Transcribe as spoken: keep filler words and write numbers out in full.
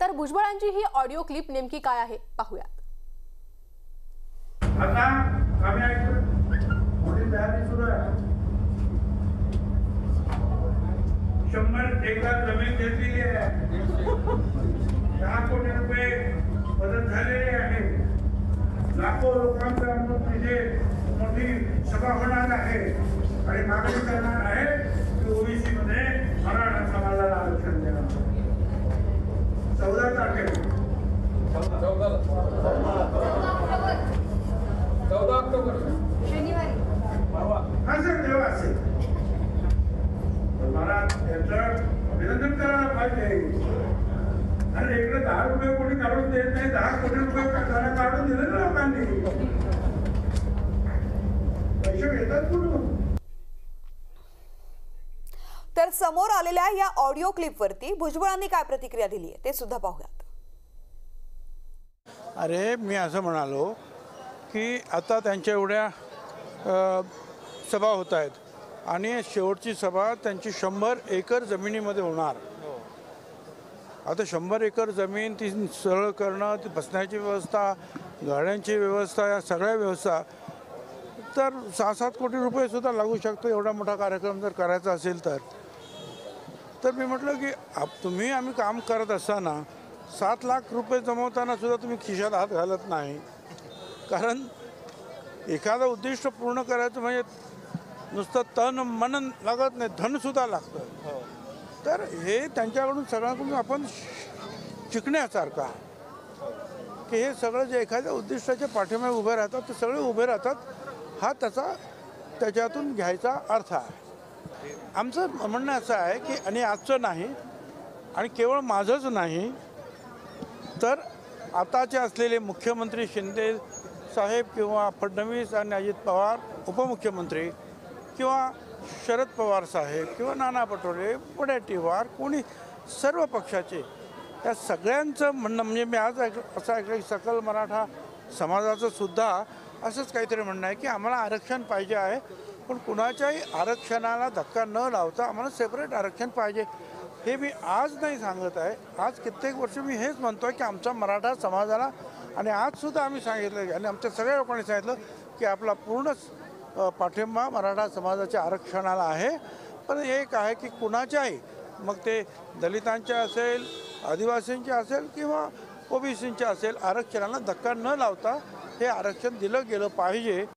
तर भुजबळांची ही audio clip नेमकी काय आहे पाहूयात। आता आम्ही ऐकतो मोठी तयारी सुरू आहे। शंभर एकर जमीन घेतलेली आहे। दहा कोटी रुपये मदत झालेली आहे। लाखो लोकांचा अमृत तिथे मोठी सभा होणार आहे आणि मागणी करणार आहे की ओबीसी मध्ये मराठा समाजाला आरक्षण देणार। चौदा तारखेला चौदा ऑक्टोबर शनिवारी असं तेव्हा असेल तर मला याचं अभिनंदन करायला पाहिजे। आणि इकडे दहा रुपये कोणी काढून देत नाही, दहा कोटी रुपये काढून दिले ना लोकांनी। पैसे येतात कुठून? तर समोर आलेल्या या ऑडिओ क्लिपवरती भुजबळांनी काय प्रतिक्रिया दिली आहे ते सुद्धा पाहूयात। अरे मी असं म्हणालो की आता त्यांच्या एवढ्या सभा होत आहेत आणि शेवटची सभा त्यांची शंभर एकर जमिनीमध्ये होणार। आता शंभर एकर जमीन ती सरळ करणं, ती बसण्याची व्यवस्था, गाड्यांची व्यवस्था, या सगळ्या व्यवस्था तर सहा सात कोटी रुपये सुद्धा लागू शकतो। एवढा मोठा कार्यक्रम जर करायचा असेल तर तर मी म्हटलं की आप तुम्ही आम्ही काम करत असताना सात लाख रुपये जमवताना सुद्धा तुम्ही खिशात हात घालत नाही। कारण एखादं उद्दिष्ट पूर्ण करायचं म्हणजे नुसतं तन मन लागत नाही, धनसुद्धा लागतं। तर हे त्यांच्याकडून सगळ्यांकडून आपण शिकण्यासारखं आहे की हे सगळं जे एखाद्या उद्दिष्टाच्या पाठीमागे उभे राहतात ते सगळे उभे राहतात, हा त्याचा त्याच्यातून घ्यायचा अर्थ आहे। आमचं म्हणणं असं आहे की आणि आजचं नाही आणि केवळ माझंच नाही तर आताचे असलेले मुख्यमंत्री शिंदे साहेब किंवा फडणवीस आणि अजित पवार उपमुख्यमंत्री किंवा शरद पवार साहेब किंवा नाना पटोले वडेट्टीवार कोणी सर्व पक्षाचे या सगळ्यांचं म्हणणं म्हणजे मी आज ऐक असं ऐकलं की सकल मराठा समाजाचं सुद्धा असंच काहीतरी म्हणणं आहे की आम्हाला आरक्षण पाहिजे आहे, पण कुणाच्याही आरक्षणाला धक्का न लावता आम्हाला सेपरेट आरक्षण पाहिजे। हे मी आज नाही सांगत आहे, आज कित्येक वर्ष मी हेच म्हणतो आहे की आमचा मराठा समाजाला आणि आजसुद्धा आम्ही सांगितलं आणि आमच्या सगळ्या लोकांनी सांगितलं की आपला पूर्ण पाठिंबा मराठा समाजाच्या आरक्षणाला आहे। पण एक आहे की कुणाच्याही मग ते दलितांच्या असेल, आदिवासींच्या असेल किंवा ओबीसींच्या असेल आरक्षणाला धक्का न लावता हे आरक्षण दिलं गेलं पाहिजे